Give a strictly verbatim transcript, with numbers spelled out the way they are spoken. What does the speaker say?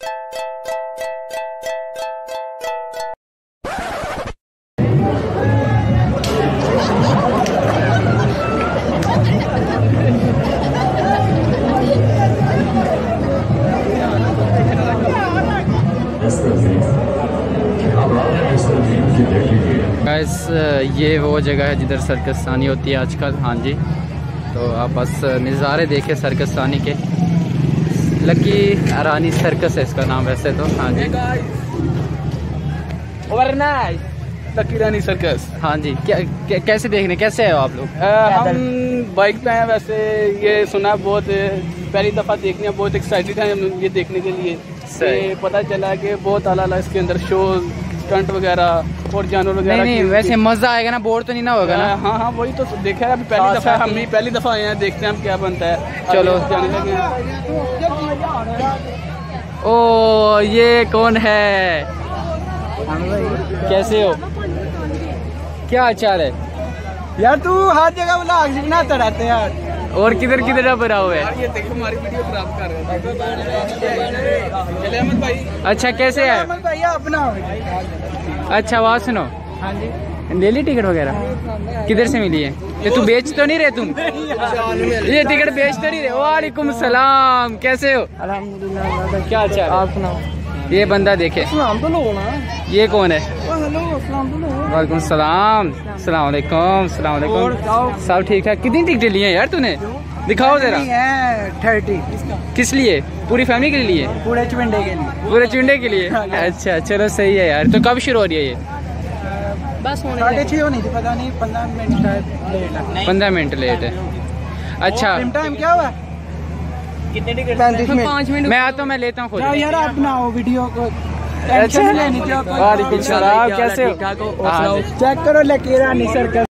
Guys ये वो जगह है जिधर सर्कसानी होती है आजकल। हाँ जी, तो आप बस नज़ारे देखे सर्कसानी के। लकी रानी सर्कस है इसका नाम वैसे तो। हाँ जी, लकी रानी सर्कस। हाँ जी, क्या, क्या कैसे देखने कैसे हो आप लोग? हम बाइक पे हैं। वैसे ये सुना बहुत पहली दफ़ा देखने बहुत एक्साइटेड हैं ये देखने के लिए। से पता चला कि बहुत आला इसके अंदर शो स्टंट वगैरह और जानवर वगैरह। नहीं, नहीं वैसे मजा आएगा ना, बोर तो नहीं ना होगा ना? हाँ हाँ वही तो देखा है अभी पहली दफ़ा। हम भी पहली दफ़ा आए हैं, देखते हैं हम क्या बनता है। चलो जाने लगे। ओ ये कौन है? कैसे हो? क्या हाल है यार? तू हर जगह व्लॉग बनाता रहते यार। और किधर किधर बना हुआ है? ये देखो हमारी वीडियो खराब कर रहे हैं। अहमद भाई। अच्छा कैसे है? अहमद भाई अपना। अच्छा आवाज सुनो। हाँ जी, ले ली टिकट वगैरह? किधर से मिली है? ये तू बेच तो नहीं रहे तुम? ये टिकट बेच तो नहीं रहे? वालेकुम सलाम, कैसे हो? अल्हम्दुलिल्लाह। क्या अच्छा आप सुनाओ। ये बंदा देखे, सलाम तो लो ना। ये कौन है? हेलो सलाम तो लो। वालेकुम सलाम, सलाम वालेकुम, सलाम वालेकुम। सब ठीक ठाक? कितनी टिकटें ली हैं यार तूने? दिखाओ जरा। थर्टी। किस लिए? पूरी फैमिली के लिए? पूरे चुंडे के लिए। पूरे चुंडे के लिए? अच्छा चलो सही है यार। तो कब शुरू हो रही है ये? बस साढ़े छः होनी थी, पता नहीं पंद्रह मिनट लेट है। पंद्रह मिनट लेट है। अच्छा टाइम क्या हुआ? कितने टिकट? पैंतीस मिनट। पाँच मिनट। मैं आता हूँ, मैं लेता हूँ खुद। यार आप बनाओ वीडियो को। अच्छा वालेकुम सलाम, कैसे हो? चेक करो लकी रानी सर्कस।